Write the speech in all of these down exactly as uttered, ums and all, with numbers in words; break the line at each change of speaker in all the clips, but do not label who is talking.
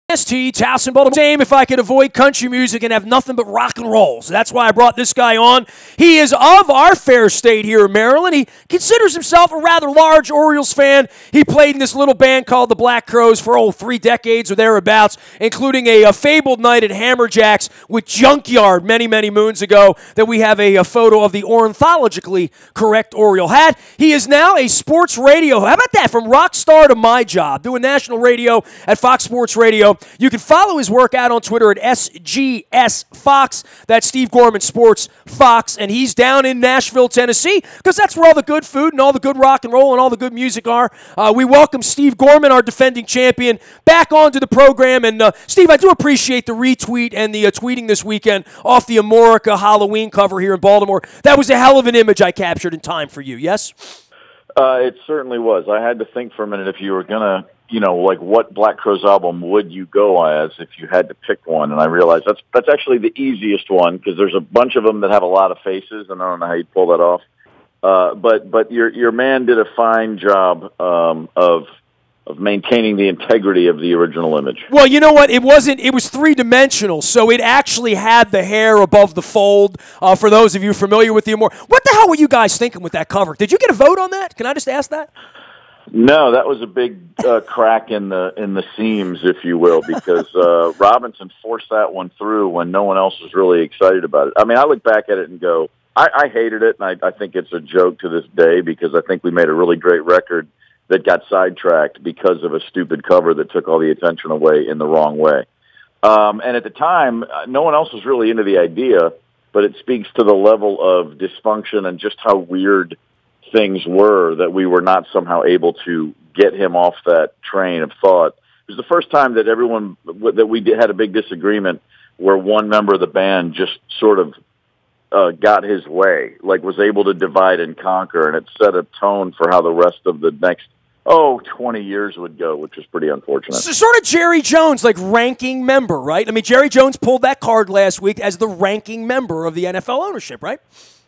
S T, Towson, Baltimore. Same if I could avoid country music and have nothing but rock and roll. So that's why I brought this guy on. He is of our fair state here in Maryland. He considers himself a rather large Orioles fan. He played in this little band called the Black Crowes for, oh, three decades or thereabouts, including a, a fabled night at Hammerjacks with Junkyard many, many moons ago that we have a, a photo of the ornithologically correct Oriole hat. He is now a sports radio. How about that? From rock star to my job, doing national radio at Fox Sports Radio. You can follow his work out on Twitter at S G S Fox. That's Steve Gorman Sports Fox, and he's down in Nashville, Tennessee, because that's where all the good food and all the good rock and roll and all the good music are. Uh, we welcome Steve Gorman, our defending champion, back onto the program. And, uh, Steve, I do appreciate the retweet and the uh, tweeting this weekend off the Amorica Halloween cover here in Baltimore. That was a hell of an image I captured in time for you, yes?
Uh, it certainly was. I had to think for a minute if you were going to, you know, like what Black Crowes album would you go as if you had to pick one? And I realized that's that's actually the easiest one because there's a bunch of them that have a lot of faces, and I don't know how you pull that off. Uh, but but your your man did a fine job um, of of maintaining the integrity of the original image.
Well, you know what? It wasn't. It was three-dimensional, so it actually had the hair above the fold. Uh, for those of you familiar with the Amor, what the hell were you guys thinking with that cover? Did you get a vote on that? Can I just ask that?
No, that was a big uh, crack in the in the seams, if you will, because uh, Robinson forced that one through when no one else was really excited about it. I mean, I look back at it and go, I, I hated it, and I, I think it's a joke to this day because I think we made a really great record that got sidetracked because of a stupid cover that took all the attention away in the wrong way. Um, and at the time, no one else was really into the idea, but it speaks to the level of dysfunction and just how weird things were that we were not somehow able to get him off that train of thought. It was the first time that everyone, that we had a big disagreement where one member of the band just sort of uh, got his way, like was able to divide and conquer, and it set a tone for how the rest of the next, oh, twenty years would go, which is pretty unfortunate.
So sort of Jerry Jones, like ranking member, right? I mean, Jerry Jones pulled that card last week as the ranking member of the N F L ownership, right?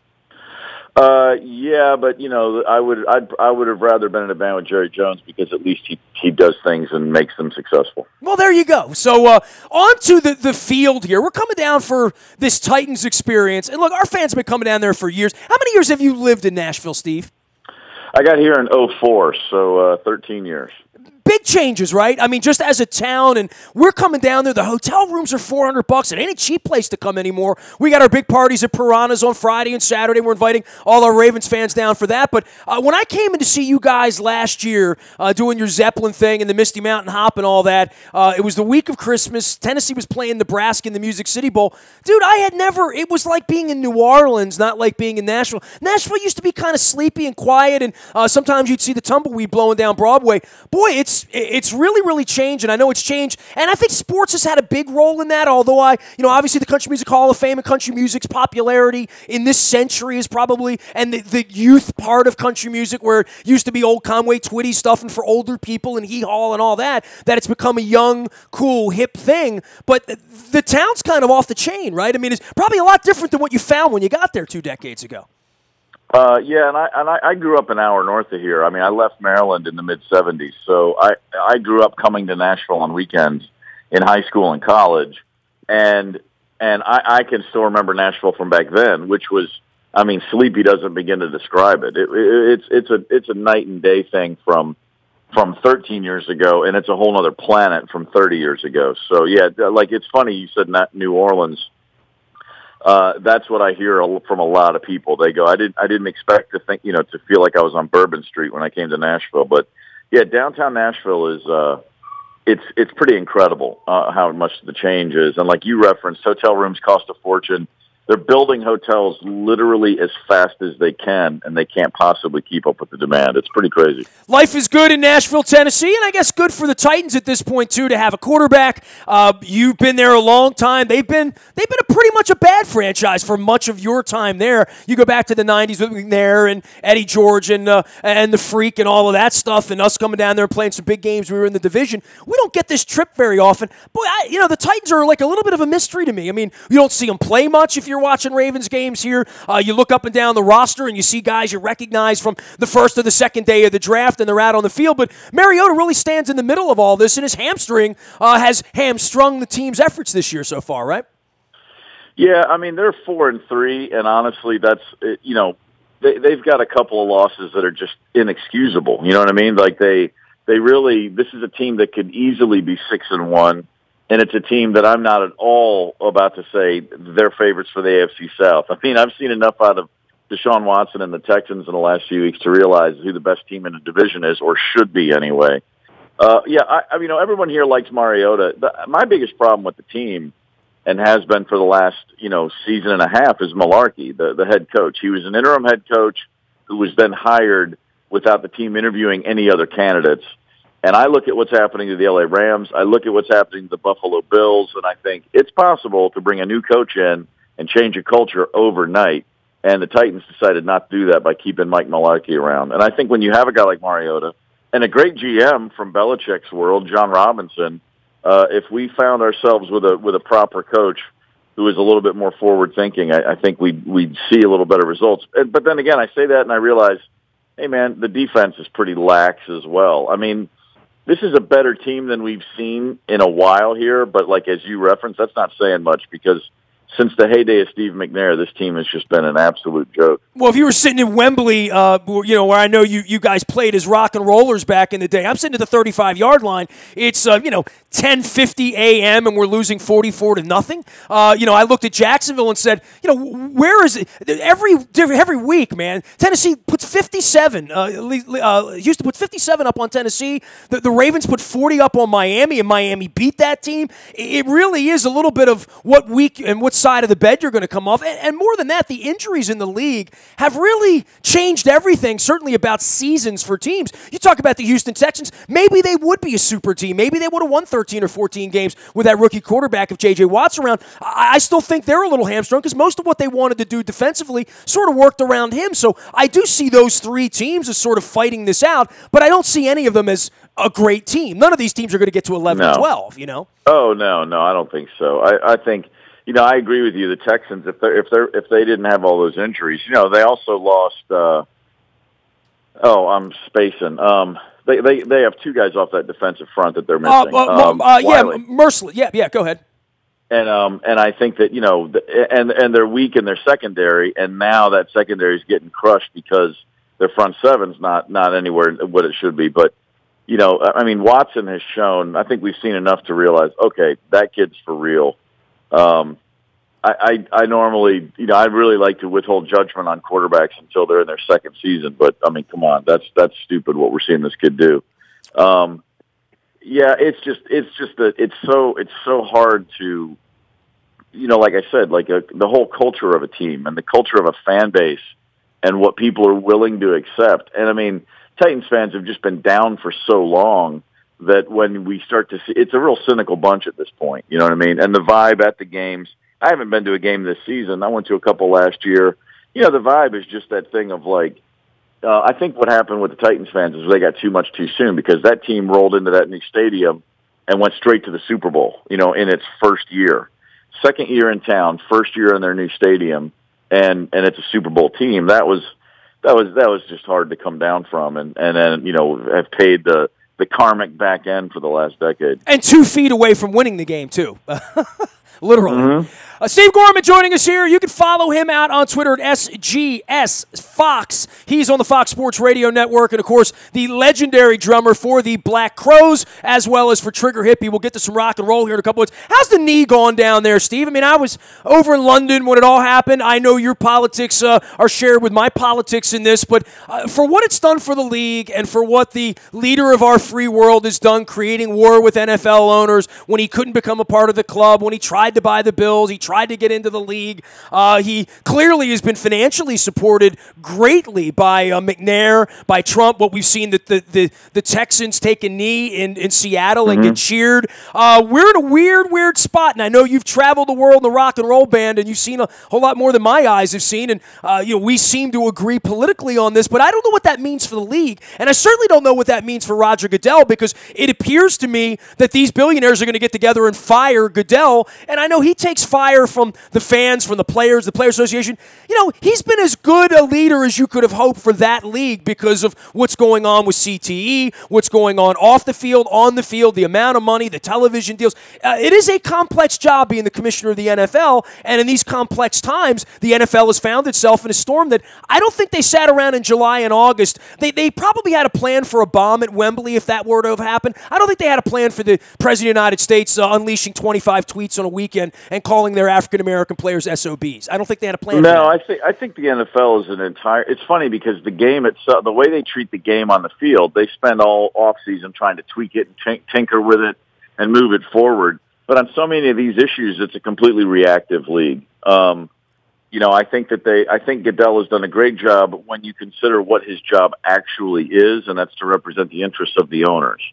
Uh, yeah, but you know, I would, I'd, I would have rather been in a band with Jerry Jones because at least he, he does things and makes them successful.
Well, there you go. So, uh, on to the, the field here. We're coming down for this Titans experience. And look, our fans have been coming down there for years. How many years have you lived in Nashville, Steve?
I got here in oh four, so, uh, thirteen years.
Big changes, right? I mean, just as a town, and we're coming down there. The hotel rooms are four hundred bucks. It ain't a cheap place to come anymore. We got our big parties at Piranha's on Friday and Saturday. We're inviting all our Ravens fans down for that. But uh, when I came in to see you guys last year uh, doing your Zeppelin thing and the Misty Mountain Hop and all that, uh, it was the week of Christmas. Tennessee was playing Nebraska in the Music City Bowl. Dude, I had never, it was like being in New Orleans, not like being in Nashville. Nashville used to be kind of sleepy and quiet, and uh, sometimes you'd see the tumbleweed blowing down Broadway. Boy, it's It's really, really changed, and I know it's changed. And I think sports has had a big role in that, although I, you know, obviously the Country Music Hall of Fame and country music's popularity in this century is probably, and the, the youth part of country music where it used to be old Conway Twitty stuff and for older people and hee-haw and all that, that it's become a young, cool, hip thing. But the, the town's kind of off the chain, right? I mean, it's probably a lot different than what you found when you got there two decades ago.
Uh, yeah, and I and I, I grew up an hour north of here. I mean, I left Maryland in the mid seventies, so I I grew up coming to Nashville on weekends in high school and college, and and I, I can still remember Nashville from back then, which was, I mean, sleepy doesn't begin to describe it. It, it it's it's a it's a night and day thing from from thirteen years ago, and it's a whole other planet from thirty years ago. So yeah, like it's funny you said not New Orleans. Uh, that's what I hear from a lot of people. They go, I didn't, I didn't expect to think, you know, to feel like I was on Bourbon Street when I came to Nashville. But yeah, downtown Nashville is, uh, it's, it's pretty incredible, uh, how much the change is. And like you referenced, hotel rooms cost a fortune. They're building hotels literally as fast as they can, and they can't possibly keep up with the demand. It's pretty crazy.
Life is good in Nashville, Tennessee, and I guess good for the Titans at this point, too, to have a quarterback. Uh, you've been there a long time. They've been they've been a pretty much a bad franchise for much of your time there. You go back to the nineties with McNair and Eddie George and, uh, and the Freak and all of that stuff, and us coming down there and playing some big games. We were in the division. We don't get this trip very often. Boy, I, you know, the Titans are like a little bit of a mystery to me. I mean, you don't see them play much if you're watching Ravens games here, uh, you look up and down the roster and you see guys you recognize from the first or the second day of the draft, and they're out on the field. But Mariota really stands in the middle of all this, and his hamstring uh, has hamstrung the team's efforts this year so far, right?
Yeah, I mean, they're four and three, and honestly, that's, you know, they, they've got a couple of losses that are just inexcusable. You know what I mean? Like, they, they really, this is a team that could easily be six and one, and it's a team that I'm not at all about to say they're favorites for the A F C South. I mean, I've seen enough out of Deshaun Watson and the Texans in the last few weeks to realize who the best team in the division is, or should be anyway. Uh, yeah, I, I mean, you know, everyone here likes Mariota. The, my biggest problem with the team, and has been for the last, you know, season and a half, is Malarkey, the, the head coach. He was an interim head coach who was then hired without the team interviewing any other candidates. And I look at what's happening to the L A Rams. I look at what's happening to the Buffalo Bills, and I think it's possible to bring a new coach in and change a culture overnight. And the Titans decided not to do that by keeping Mike Malarkey around. And I think when you have a guy like Mariota and a great G M from Belichick's world, John Robinson, Uh, if we found ourselves with a with a proper coach who is a little bit more forward thinking, I, I think we'd we'd see a little better results. But then again, I say that and I realize, hey man, the defense is pretty lax as well. I mean, this is a better team than we've seen in a while here. But like as you referenced, that's not saying much, because since the heyday of Steve McNair, this team has just been an absolute joke.
Well, if you were sitting in Wembley, uh, you know, where I know you, you guys played as rock and rollers back in the day, I'm sitting at the thirty-five-yard line. It's, uh, you know, ten fifty a.m. and we're losing forty-four to nothing. Uh, you know, I looked at Jacksonville and said, you know, where is it? Every every week, man, Tennessee puts fifty-seven. Uh, uh, Houston puts fifty-seven up on Tennessee. The, the Ravens put forty up on Miami, and Miami beat that team. It really is a little bit of what week and what side of the bed you're going to come off. And, and more than that, the injuries in the league have really changed everything, certainly about seasons for teams. You talk about the Houston Texans, maybe they would be a super team. Maybe they would have won thirteen or fourteen games with that rookie quarterback if J J Watt's around. I, I still think they're a little hamstrung because most of what they wanted to do defensively sort of worked around him. So I do see those three teams as sort of fighting this out, but I don't see any of them as a great team. None of these teams are going to get to eleven
no.
or twelve, you know?
Oh, no, no, I don't think so. I, I think... You know, I agree with you. The Texans, if they if they if they didn't have all those injuries, you know, they also lost. Uh, oh, I'm spacing. Um, they they they have two guys off that defensive front that they're missing.
Uh, uh,
um,
uh, yeah, Merciless. Yeah, yeah. Go ahead.
And um and I think that you know, and and they're weak in their secondary, and now that secondary is getting crushed because their front seven's not not anywhere what it should be. But you know, I mean, Watson has shown. I think we've seen enough to realize, okay, that kid's for real. Um, I, I, I normally, you know, I really like to withhold judgment on quarterbacks until they're in their second season. But I mean, come on, that's that's stupid what we're seeing this kid do. Um, yeah, it's just, it's just that it's so, it's so hard to, you know, like I said, like a, the whole culture of a team and the culture of a fan base and what people are willing to accept. And I mean, Titans fans have just been down for so long that when we start to see, it's a real cynical bunch at this point, you know what I mean? And the vibe at the games, I haven't been to a game this season. I went to a couple last year. You know, the vibe is just that thing of like, uh, I think what happened with the Titans fans is they got too much too soon, because that team rolled into that new stadium and went straight to the Super Bowl, you know, in its first year. Second year in town, first year in their new stadium, and, and it's a Super Bowl team. That was, that was, that was just hard to come down from, and, and then, you know, have paid the, the karmic back end for the last decade.
And two feet away from winning the game, too. Literally.
Mm-hmm.
Uh, Steve Gorman joining us here. You can follow him out on Twitter at S G S Fox. He's on the Fox Sports Radio Network, and, of course, the legendary drummer for the Black Crowes, as well as for Trigger Hippie. We'll get to some rock and roll here in a couple of minutes. How's the knee going down there, Steve? I mean, I was over in London when it all happened. I know your politics uh, are shared with my politics in this, but uh, for what it's done for the league and for what the leader of our free world has done, creating war with N F L owners when he couldn't become a part of the club, when he tried to buy the Bills, he tried to get into the league. Uh, he clearly has been financially supported greatly by uh, McNair, by Trump. What we've seen, that the, the, the Texans take a knee in, in Seattle and mm-hmm. get cheered. Uh, we're in a weird, weird spot, and I know you've traveled the world in the rock and roll band, and you've seen a whole lot more than my eyes have seen, and uh, you know, we seem to agree politically on this, but I don't know what that means for the league, and I certainly don't know what that means for Roger Goodell, because it appears to me that these billionaires are going to get together and fire Goodell, And I know he takes fire from the fans, from the players, the Player Association. You know, he's been as good a leader as you could have hoped for that league because of what's going on with C T E, what's going on off the field, on the field, the amount of money, the television deals. Uh, it is a complex job being the commissioner of the N F L, and in these complex times, the N F L has found itself in a storm that I don't think they sat around in July and August. They, they probably had a plan for a bomb at Wembley if that were to have happened. I don't think they had a plan for the President of the United States uh, unleashing twenty-five tweets on a weekend and calling their African-American players S O Bs. I don't think they had a plan
no,
for that.
I think I think the N F L is an entire – it's funny because the game itself, the way they treat the game on the field, they spend all offseason trying to tweak it and t- tinker with it and move it forward. But on so many of these issues, it's a completely reactive league. Um, you know, I think that they – I think Goodell has done a great job when you consider what his job actually is, and that's to represent the interests of the owners.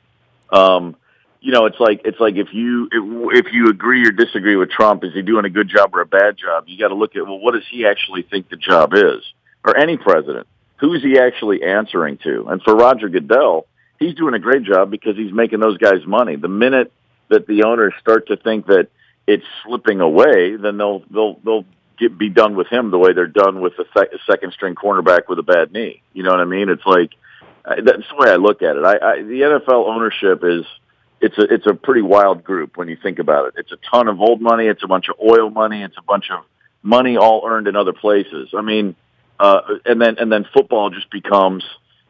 Um You know, it's like it's like if you if, if you agree or disagree with Trump, is he doing a good job or a bad job? You got to look at, well, what does he actually think the job is? Or any president, who is he actually answering to? And for Roger Goodell, he's doing a great job because he's making those guys money. The minute that the owners start to think that it's slipping away, then they'll they'll they'll get, be done with him the way they're done with a, sec- a second string cornerback with a bad knee. You know what I mean? It's like uh, that's the way I look at it. I, I the N F L ownership is. It's a it's a pretty wild group when you think about it. It's a ton of old money. It's a bunch of oil money. It's a bunch of money all earned in other places. I mean, uh, and then and then football just becomes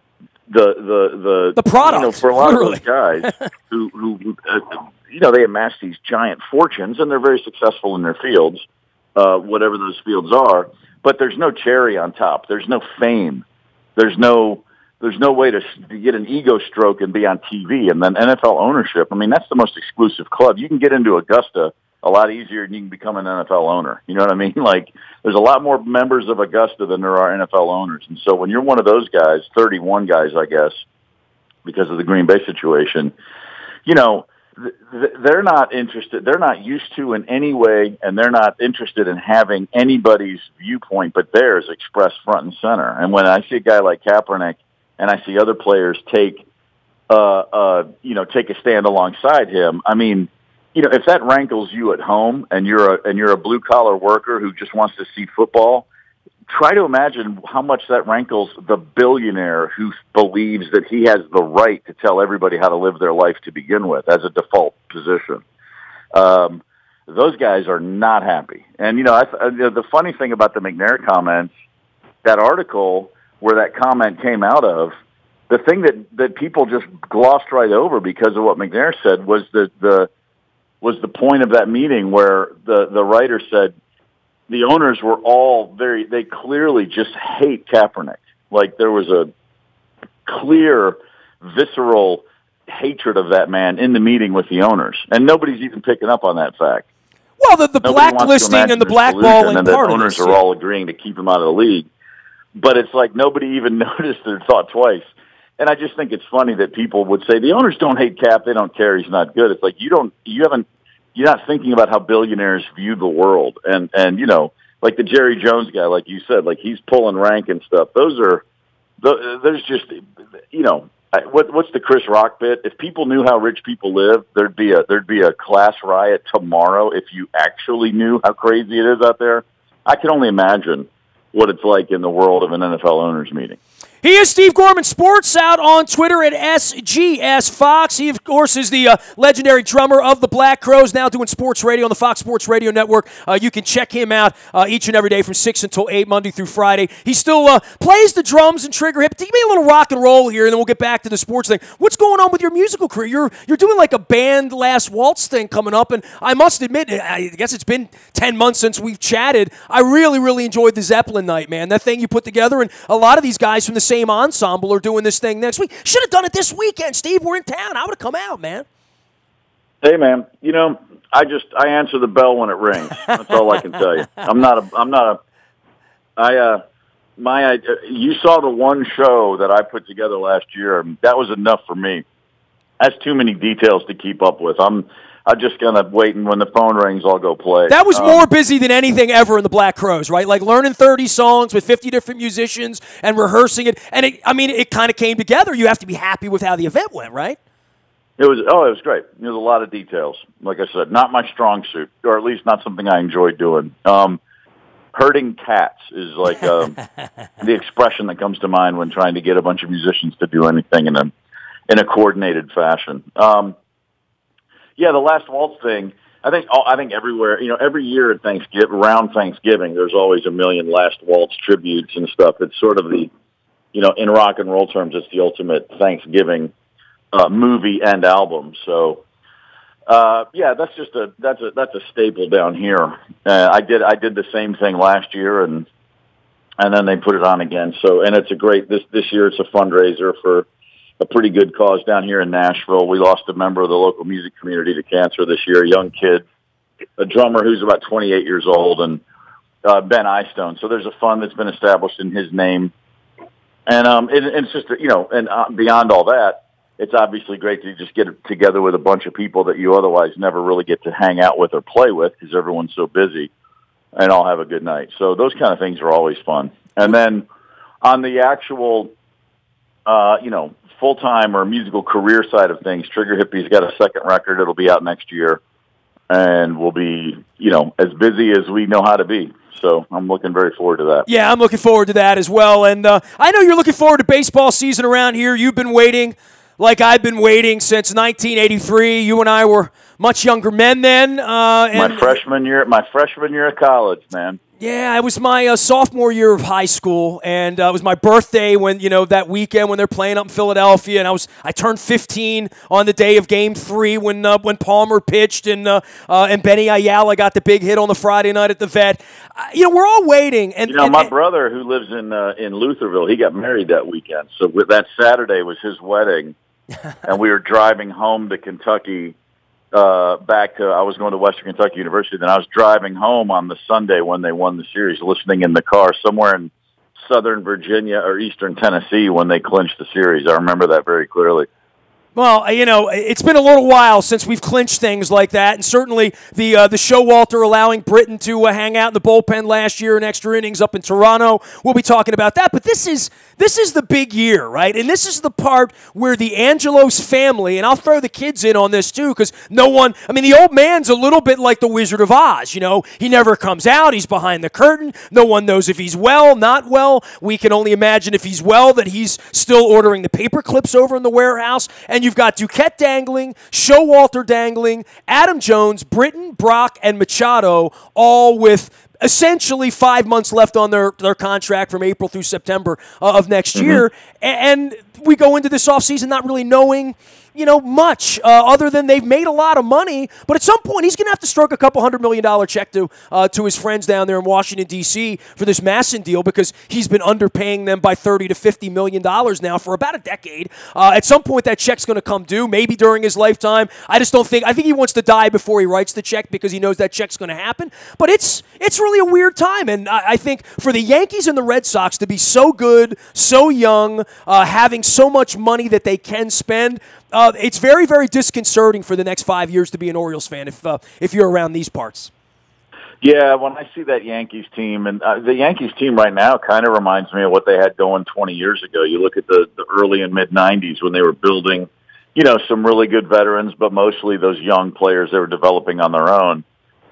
the the the,
the product.
You know, for a lot
literally.
of those guys who who uh, you know they amass these giant fortunes and they're very successful in their fields, uh, whatever those fields are. But there's no cherry on top. There's no fame. There's no There's no way to, to get an ego stroke and be on T V. And then N F L ownership, I mean, that's the most exclusive club. You can get into Augusta a lot easier and you can become an N F L owner. You know what I mean? Like, there's a lot more members of Augusta than there are N F L owners. And so when you're one of those guys, thirty-one guys, I guess, because of the Green Bay situation, you know, th- they're not interested. They're not used to in any way, and they're not interested in having anybody's viewpoint but theirs expressed front and center. And when I see a guy like Kaepernick, and I see other players take, uh, uh, you know, take a stand alongside him. I mean, you know, if that rankles you at home, and you're a and you're a blue collar worker who just wants to see football, try to imagine how much that rankles the billionaire who believes that he has the right to tell everybody how to live their life to begin with as a default position. Um, those guys are not happy. And you know, I, the funny thing about the McNair comments, that article where that comment came out of, the thing that, that people just glossed right over because of what McNair said was the, the was the point of that meeting where the, the writer said the owners were all very, they clearly just hate Kaepernick. Like there was a clear, visceral hatred of that man in the meeting with the owners. And nobody's even picking up on that fact.
Well, the, the blacklisting and the blackballing
and
part
the
of
owners
this,
are
yeah.
all agreeing to keep him out of the league. But it's like nobody even noticed or thought twice. And I just think it's funny that people would say the owners don't hate Cap, they don't care, he's not good. It's like you don't, you haven't, you're not thinking about how billionaires view the world. And, and you know, like the Jerry Jones guy, like you said, like he's pulling rank and stuff. Those are, there's just, you know, what, what's the Chris Rock bit? If people knew how rich people live, there'd be a, there'd be a class riot tomorrow if you actually knew how crazy it is out there. I can only imagine what it's like in the world of an N F L owners meeting.
He is Steve Gorman Sports, out on Twitter at S G S Fox. He, of course, is the uh, legendary drummer of the Black Crowes, now doing sports radio on the Fox Sports Radio Network. Uh, you can check him out uh, each and every day from six until eight, Monday through Friday. He still uh, plays the drums and trigger hip. Give me a little rock and roll here, and then we'll get back to the sports thing. What's going on with your musical career? You're you're doing like a band last waltz thing coming up, and I must admit, I guess it's been ten months since we've chatted. I really, really enjoyed the Zeppelin night, man. That thing you put together, and a lot of these guys from the same ensemble are doing this thing next week. Should have done it this weekend, Steve. We're in town. I would have come out, man.
Hey, man. You know, I just I answer the bell when it rings. That's all I can tell you. I'm not a. I'm not a. I uh, my. Uh, you saw the one show that I put together last year. That was enough for me. That's too many details to keep up with. I'm. I'm just going to wait, and when the phone rings, I'll go play.
That was
um,
more busy than anything ever in the Black Crowes, right? Like learning thirty songs with fifty different musicians and rehearsing it. And, it, I mean, it kind of came together. You have to be happy with how the event went, right?
It was oh, it was great. There was a lot of details. Like I said, not my strong suit, or at least not something I enjoy doing. Um, herding cats is like um, the expression that comes to mind when trying to get a bunch of musicians to do anything in a in a coordinated fashion. Um, yeah, the last waltz thing. I think I think everywhere, you know, every year at Thanksgiving, around Thanksgiving, there's always a million last waltz tributes and stuff. It's sort of the, you know, in rock and roll terms, it's the ultimate Thanksgiving Uh, movie and album. So, uh, yeah, that's just a that's a that's a staple down here. Uh, I did I did the same thing last year, and and then they put it on again. So, and it's a great this this year. It's a fundraiser for a pretty good cause down here in Nashville. We lost a member of the local music community to cancer this year, a young kid, a drummer who's about twenty-eight years old, and uh, Ben Eyestone. So there's a fund that's been established in his name, and um, it, it's just you know, and uh, beyond all that, it's obviously great to just get together with a bunch of people that you otherwise never really get to hang out with or play with because everyone's so busy, and all have a good night. So those kind of things are always fun. And then on the actual, uh, you know, full-time or musical career side of things, Trigger Hippie's got a second record. It'll be out next year, and we'll be, you know, as busy as we know how to be. So I'm looking very forward to that.
Yeah, I'm looking forward to that as well. And uh, I know you're looking forward to baseball season around here. You've been waiting like I've been waiting since nineteen eighty-three. You and I were much younger men then. Uh, and
my freshman year, my freshman year of college, man.
Yeah, it was my uh, sophomore year of high school, and uh, it was my birthday when you know that weekend when they're playing up in Philadelphia, and I was I turned fifteen on the day of Game Three when uh, when Palmer pitched and uh, uh, and Benny Ayala got the big hit on the Friday night at the Vet. Uh, you know, we're all waiting, and
you know
and,
my
and,
brother who lives in uh, in Lutherville, he got married that weekend, so with that Saturday was his wedding. And we were driving home to Kentucky, uh, back to, I was going to Western Kentucky University, then I was driving home on the Sunday when they won the series, listening in the car somewhere in Southern Virginia or Eastern Tennessee when they clinched the series. I remember that very clearly.
Well, you know, it's been a little while since we've clinched things like that, and certainly the uh, the Showalter allowing Britain to uh, hang out in the bullpen last year in extra innings up in Toronto. We'll be talking about that, but this is this is the big year, right? And this is the part where the Angelos family, and I'll throw the kids in on this too, because no one, I mean, the old man's a little bit like the Wizard of Oz, you know? He never comes out, he's behind the curtain, no one knows if he's well, not well. We can only imagine if he's well that he's still ordering the paper clips over in the warehouse, and you've got Duquette dangling, Showalter dangling, Adam Jones, Britton, Brock, and Machado, all with essentially five months left on their, their contract from April through September uh, of next mm-hmm. year. And we go into this offseason not really knowing, you know, much uh, other than they've made a lot of money. But at some point, he's going to have to stroke a couple hundred million dollar check to uh, to his friends down there in Washington, D C for this Masson deal because he's been underpaying them by thirty to fifty million dollars now for about a decade. Uh, at some point, that check's going to come due, maybe during his lifetime. I just don't think, I think he wants to die before he writes the check because he knows that check's going to happen. But it's it's really a weird time. And I, I think for the Yankees and the Red Sox to be so good, so young, uh, having so much money that they can spend, Uh, it's very, very disconcerting for the next five years to be an Orioles fan if uh, if you're around these parts.
Yeah, when I see that Yankees team, and uh, the Yankees team right now kind of reminds me of what they had going twenty years ago. You look at the, the early and mid-nineties when they were building, you know, some really good veterans, but mostly those young players they were developing on their own.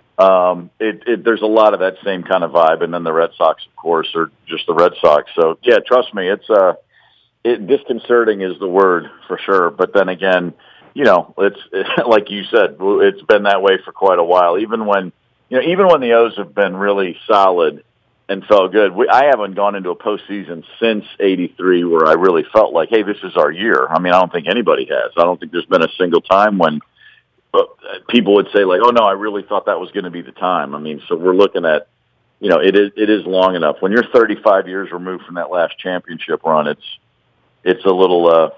Um, it, it, there's a lot of that same kind of vibe, and then the Red Sox, of course, are just the Red Sox. So, yeah, trust me, it's uh, – It, disconcerting is the word for sure, but then again, you know, it's it, like you said, it's been that way for quite a while. Even when, you know, even when the O's have been really solid and felt good, we, I haven't gone into a postseason since eighty-three where I really felt like, hey, this is our year. I mean, I don't think anybody has. I don't think there's been a single time when uh, people would say like, oh no, I really thought that was going to be the time. I mean, so we're looking at, you know, it is it is long enough. When you're thirty-five years removed from that last championship run, it's It's a little, uh,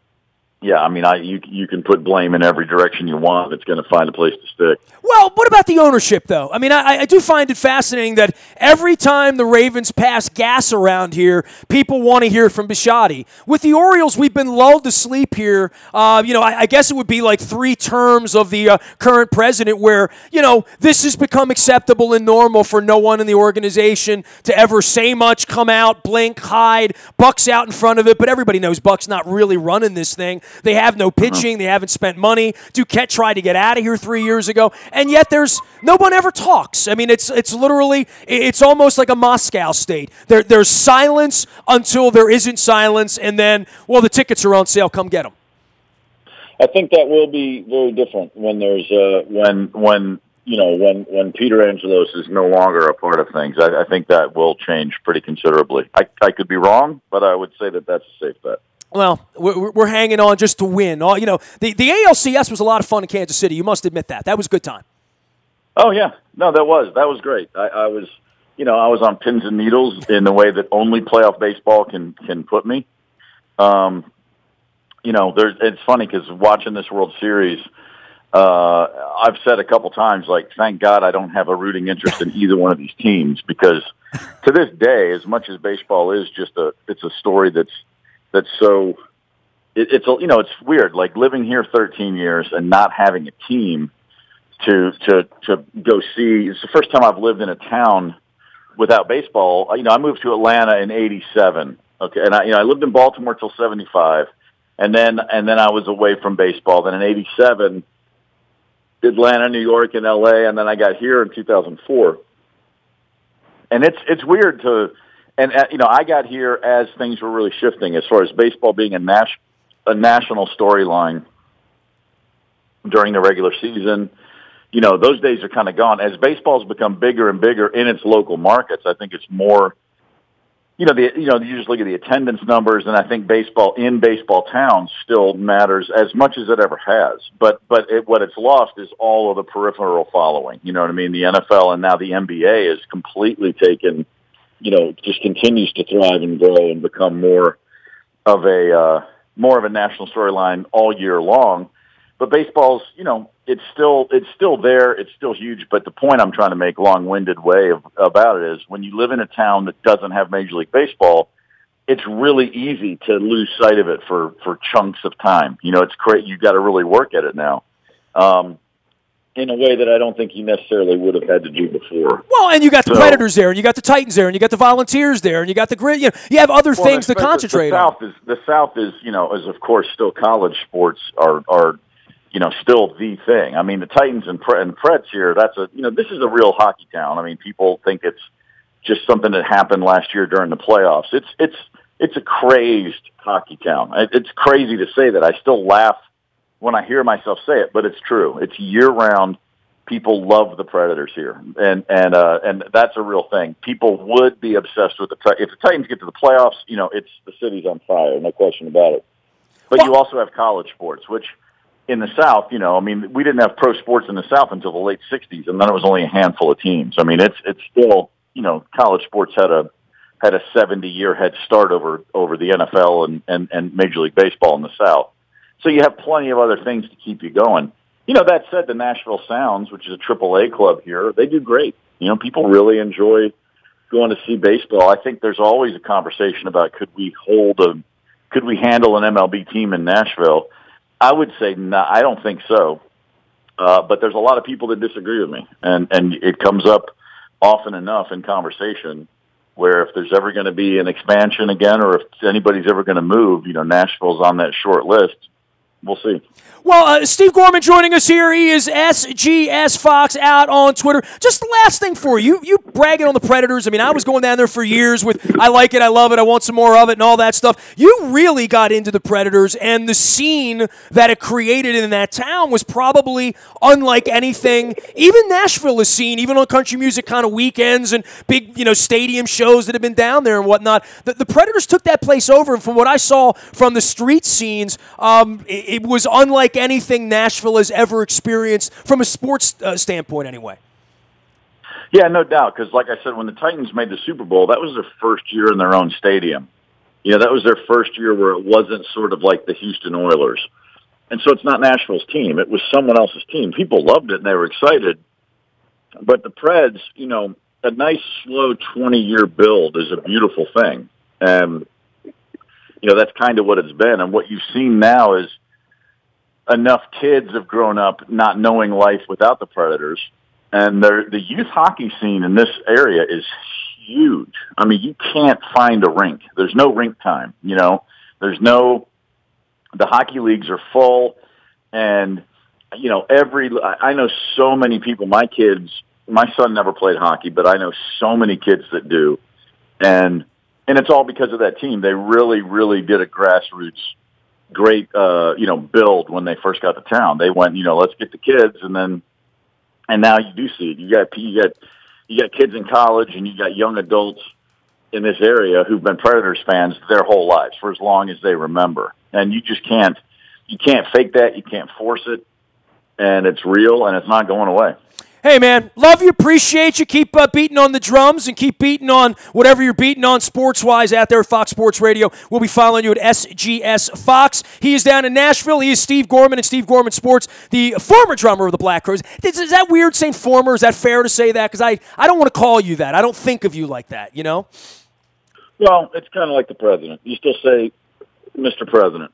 yeah, I mean, I you you can put blame in every direction you want. It's going to find a place to stick.
Well, what about the ownership, though? I mean, I, I do find it fascinating that every time the Ravens pass gas around here, people want to hear from Bisciotti. With the Orioles, we've been lulled to sleep here. Uh, you know, I, I guess it would be like three terms of the uh, current president where, you know, this has become acceptable and normal for no one in the organization to ever say much, come out, blink, hide, Buck's out in front of it, but everybody knows Buck's not really running this thing. They have no pitching. They haven't spent money. Duquette tried to get out of here three years ago, and yet there's no one ever talks. I mean, it's it's literally it's almost like a Moscow state. There there's silence until there isn't silence, and then well, the tickets are on sale. Come get them.
I think that will be very different when there's uh, when when you know when when Peter Angelos is no longer a part of things. I, I think that will change pretty considerably. I, I could be wrong, but I would say that that's a safe bet.
Well, we're, we're hanging on just to win. All, you know, the the A L C S was a lot of fun in Kansas City. You must admit that. That was a good time.
Oh yeah, no, that was that was great. I, I was you know I was on pins and needles in the way that only playoff baseball can can put me. Um. You know, there's, it's funny because watching this World Series, uh, I've said a couple times, like, thank God I don't have a rooting interest in either one of these teams, because to this day, as much as baseball is just a, it's a story that's, that's so, it, it's, a, you know, it's weird, like living here thirteen years and not having a team to, to, to go see. It's the first time I've lived in a town without baseball. You know, I moved to Atlanta in eighty-seven. Okay. And I, you know, I lived in Baltimore till seventy-five. And then, and then I was away from baseball. Then in eighty-seven, Atlanta, New York, and L A, and then I got here in two thousand four. And it's it's weird to, and uh, you know, I got here as things were really shifting as far as baseball being a nas- a national storyline during the regular season. You know, those days are kind of gone. As baseball's become bigger and bigger in its local markets, I think it's more. You know, the, you know, you just look at the attendance numbers, and I think baseball in baseball towns still matters as much as it ever has. But but it, what it's lost is all of the peripheral following. You know what I mean? The N F L and now the N B A is completely taken. You know, just continues to thrive and grow and become more of a uh, more of a national storyline all year long. But baseball's, you know, it's still it's still there. It's still huge. But the point I'm trying to make, long-winded way of, about it, is when you live in a town that doesn't have Major League Baseball, it's really easy to lose sight of it for, for chunks of time. You know, it's great. You've got to really work at it now um, in a way that I don't think you necessarily would have had to do before.
Well, and you got the
so,
Predators there, and you got the Titans there, and you got the Volunteers there, and you got the Grit. You know, you have other
well,
things to concentrate
the, the
on.
South is the South is you know is of course still college sports are are. you know, still the thing. I mean, the Titans and, Pre- and Preds here, that's a, you know, this is a real hockey town. I mean, people think it's just something that happened last year during the playoffs. It's, it's, it's a crazed hockey town. It, it's crazy to say that. I still laugh when I hear myself say it, but it's true. It's year round. People love the Predators here. And, and, uh, and that's a real thing. People would be obsessed with the, if the Titans get to the playoffs, you know, it's, the city's on fire, no question about it. But well, you also have college sports, which, in the South, you know, I mean, we didn't have pro sports in the South until the late sixties, and then it was only a handful of teams. I mean, it's it's still, you know, college sports had a had a seventy-year head start over over the N F L and, and, and Major League Baseball in the South. So you have plenty of other things to keep you going. You know, that said, the Nashville Sounds, which is a triple A club here, they do great. You know, people really enjoy going to see baseball. I think there's always a conversation about could we hold a, could we handle an M L B team in Nashville? I would say no, I don't think so. Uh, but there's a lot of people that disagree with me, and, and it comes up often enough in conversation where if there's ever going to be an expansion again, or if anybody's ever going to move, you know, Nashville's on that short list. We'll see.
Well, uh, Steve Gorman joining us here. He is S G S Fox out on Twitter. Just the last thing for you. You bragging on the Predators. I mean, I was going down there for years with I like it, I love it, I want some more of it and all that stuff. You really got into the Predators, and the scene that it created in that town was probably unlike anything even Nashville has seen, even on country music kind of weekends and big, you know, stadium shows that have been down there and whatnot. The, the Predators took that place over, and from what I saw from the street scenes, um, it, it was unlike anything Nashville has ever experienced from a sports uh, standpoint anyway.
Yeah, no doubt, because like I said, when the Titans made the Super Bowl, that was their first year in their own stadium. You know, that was their first year where it wasn't sort of like the Houston Oilers. And so it's not Nashville's team. It was someone else's team. People loved it, and they were excited. But the Preds, you know, a nice, slow twenty-year build is a beautiful thing. And, you know, that's kind of what it's been. And what you've seen now is enough kids have grown up not knowing life without the Predators. And the youth hockey scene in this area is huge. I mean, you can't find a rink. There's no rink time, you know. There's no the hockey leagues are full, and, you know, every, I know so many people, my kids, my son never played hockey, but I know so many kids that do. And, and it's all because of that team. They really, really did a grassroots great, uh, you know, build when they first got to town. They went, you know, let's get the kids, and then, and now you do see it. You got, you got, you got kids in college, and you got young adults in this area who've been Predators fans their whole lives for as long as they remember. And you just can't, you can't fake that. You can't force it. And it's real, and it's not going away.
Hey, man, love you, appreciate you. Keep uh, beating on the drums and keep beating on whatever you're beating on sports-wise out there at Fox Sports Radio. We'll be following you at S G S Fox. He is down in Nashville. He is Steve Gorman and Steve Gorman Sports, the former drummer of the Black Crowes. Is, is that weird saying former? Is that fair to say that? Because I, I don't want to call you that. I don't think of you like that, you know?
Well, it's kind of like the president. You still say Mister President.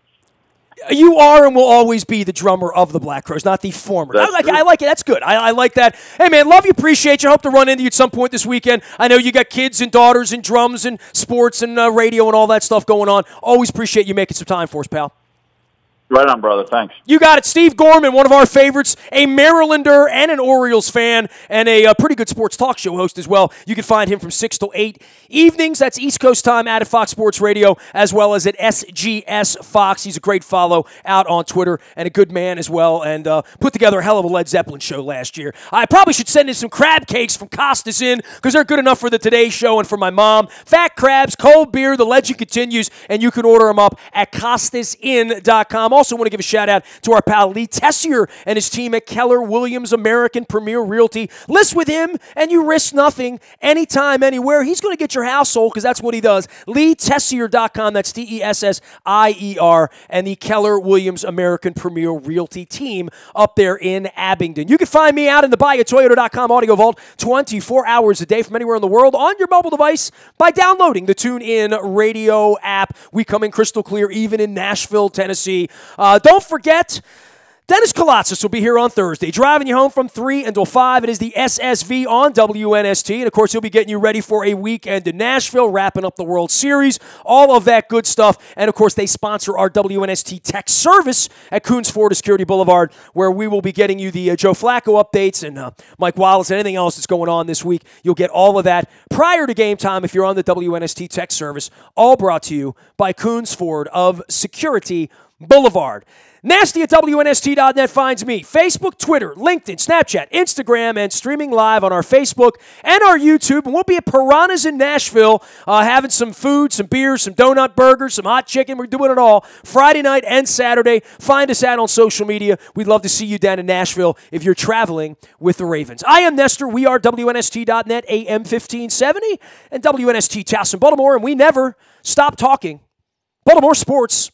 You are and will always be the drummer of the Black Crowes, not the former. I like, I like it. That's good. I, I like that. Hey, man, love you, appreciate you. Hope to run into you at some point this weekend. I know you got kids and daughters and drums and sports and uh, radio and all that stuff going on. Always appreciate you making some time for us, pal.
Right on, brother. Thanks.
You got it. Steve Gorman, one of our favorites, a Marylander and an Orioles fan, and a, a pretty good sports talk show host as well. You can find him from six till eight evenings. That's East Coast time out at Fox Sports Radio, as well as at S G S Fox. He's a great follow out on Twitter and a good man as well, and uh, put together a hell of a Led Zeppelin show last year. I probably should send in some crab cakes from Costas Inn because they're good enough for the Today Show and for my mom. Fat crabs, cold beer, the legend continues, and you can order them up at costas inn dot com. Also want to give a shout out to our pal Lee Tessier and his team at Keller Williams American Premier Realty. List with him and you risk nothing anytime, anywhere. He's going to get your house sold because that's what he does. lee tessier dot com. That's D E S S I E R, and the Keller Williams American Premier Realty team up there in Abingdon. You can find me out in the buy a toyota dot com audio vault twenty-four hours a day from anywhere in the world on your mobile device by downloading the TuneIn Radio app. We come in crystal clear even in Nashville, Tennessee. Uh, don't forget, Dennis Kolatzis will be here on Thursday, driving you home from three until five. It is the S S V on W N S T, and of course, he'll be getting you ready for a weekend in Nashville, wrapping up the World Series, all of that good stuff. And of course, they sponsor our W N S T tech service at Coons Ford Security Boulevard, where we will be getting you the uh, Joe Flacco updates and uh, Mike Wallace and anything else that's going on this week. You'll get all of that prior to game time if you're on the W N S T tech service, all brought to you by Coons Ford of Security Boulevard. Nasty at W N S T dot net finds me. Facebook, Twitter, LinkedIn, Snapchat, Instagram, and streaming live on our Facebook and our YouTube. And we'll be at Piranha's in Nashville uh, having some food, some beers, some donut burgers, some hot chicken. We're doing it all Friday night and Saturday. Find us out on social media. We'd love to see you down in Nashville if you're traveling with the Ravens. I am Nestor. We are W N S T dot net, A M fifteen seventy, and W N S T Towson, Baltimore. And we never stop talking Baltimore sports.